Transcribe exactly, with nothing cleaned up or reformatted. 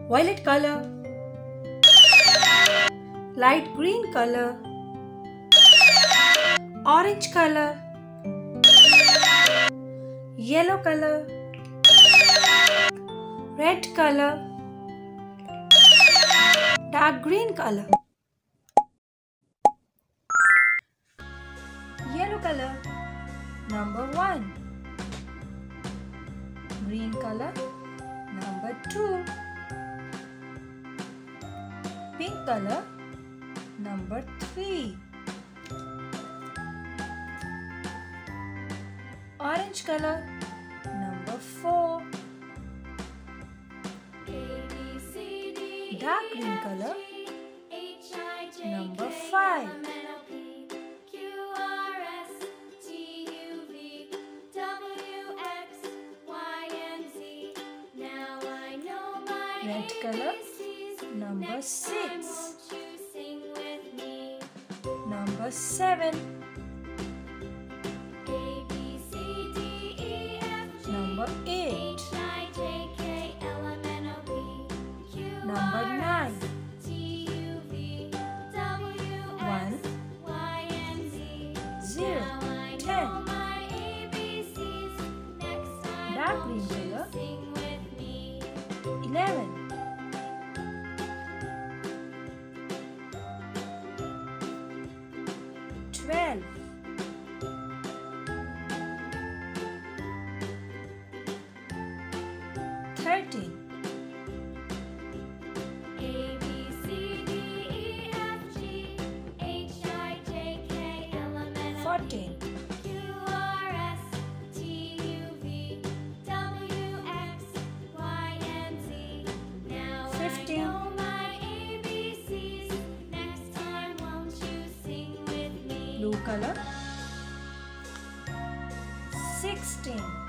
violet color, light green color, orange color, yellow color, red color, dark green color, yellow color, number one, green color, number two, pink color, number three, orange color, number four, dark green color, number five, red color, number six, number seven, number eight, number nine, one, zero, ten, dark green color, eleven, twelve, thirteen, fourteen, fifteen, blue color, sixteen,